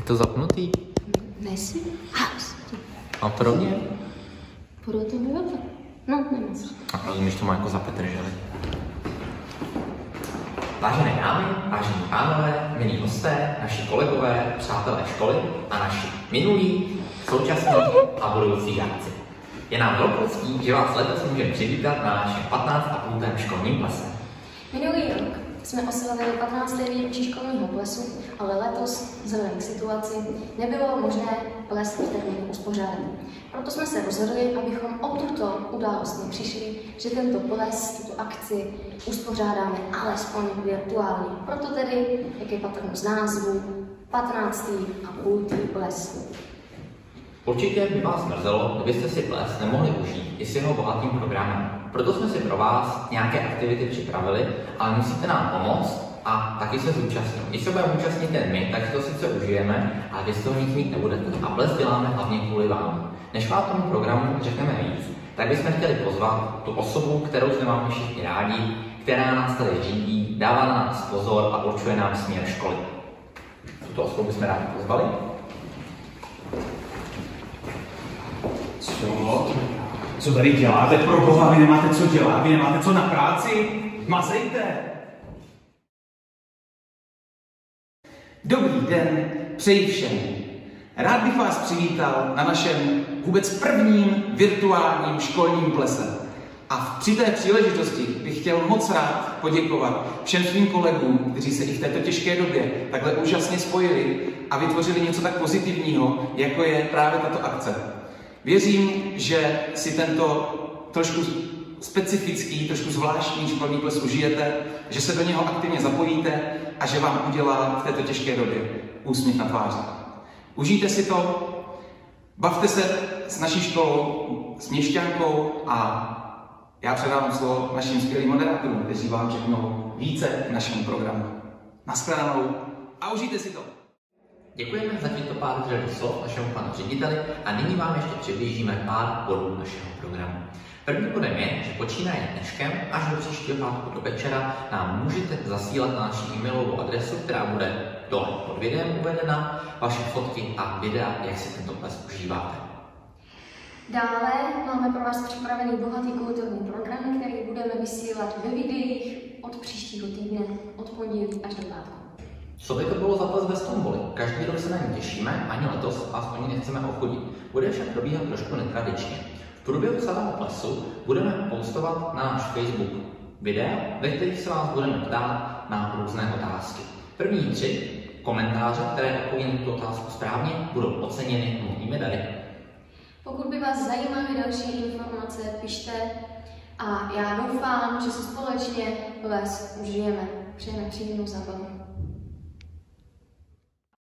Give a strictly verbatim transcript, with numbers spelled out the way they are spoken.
Je to zapnutý? Nesi? A pro mě? Podle toho jo. No, nemoc. A rozumíš, to má jako za Petrželi. Vážené dámy, vážení pánové, milí hosté, naši kolegové, přátelé školy a naši minulí, současní a budoucí žáci. Je nám velkou ctí, že vás letos můžeme přivítat na našem patnáctém a půl školním plese. Minulý rok jsme oslavili patnácté výročí školního plesu, ale letos, vzhledem k situaci, nebylo možné ples v termínu uspořádat. Proto jsme se rozhodli, abychom o tuto událost nepřišli, že tento ples, tuto akci uspořádáme alespoň virtuálně. Proto tedy, jak je patrno z názvu, patnáctý a půl ples. Určitě by vás mrzelo, kdybyste si ples nemohli užít i s jeho bohatým programem. Proto jsme si pro vás nějaké aktivity připravili, ale musíte nám pomoct a taky se zúčastnit. Když se budeme účastnit jen my, tak si to sice užijeme, ale vy z toho nic mít nebudete. A ples děláme hlavně kvůli vám. Než vám tomu programu řekneme víc, tak bychom chtěli pozvat tu osobu, kterou jsme máme všichni rádi, která nás tady řídí, dává na nás pozor a určuje nám směr školy. Tuto osobu bychom rádi pozvali. Co? Co tady děláte? Pro boha, vy nemáte co dělat, vy nemáte co na práci? Mazejte! Dobrý den, přeji všem. Rád bych vás přivítal na našem vůbec prvním virtuálním školním plese. A při té příležitosti bych chtěl moc rád poděkovat všem svým kolegům, kteří se i v této těžké době takhle úžasně spojili a vytvořili něco tak pozitivního, jako je právě tato akce. Věřím, že si tento trošku specifický, trošku zvláštní školní ples užijete, že se do něho aktivně zapojíte a že vám udělá v této těžké době úsměv na tváři. Užijte si to, bavte se s naší školou, s Měšťankou a já předávám slovo našim skvělým moderátorům, kteří vám řeknou více k našemu programu. Naschledanou a užijte si to! Děkujeme za těchto pár vřelých slov našemu panu řediteli a nyní vám ještě přiblížíme pár bodů našeho programu. První bodem je, že počínaje dneškem až do příštího pátku do večera nám můžete zasílat na naši e-mailovou adresu, která bude dole pod videem uvedena, vaše fotky a videa, jak si tento ples užíváte. Dále máme pro vás připravený bohatý kulturní program, který budeme vysílat ve videích od příštího týdne, od pondělí až do pátku. Co by to bylo za ples bez tomboly? Každý rok se na ní těšíme, ani letos vás o ní nechceme ochudit. Bude však probíhat trošku netradičně. V průběhu celého plesu budeme postovat na náš Facebook videa, ve kterých se vás budeme ptát na různé otázky. První tři komentáře, které odpoví na tu otázku správně, budou oceněny novými dary. Pokud by vás zajímaly další informace, pište a já doufám, že si společně ples užijeme. Přejeme příjemnou zábavu.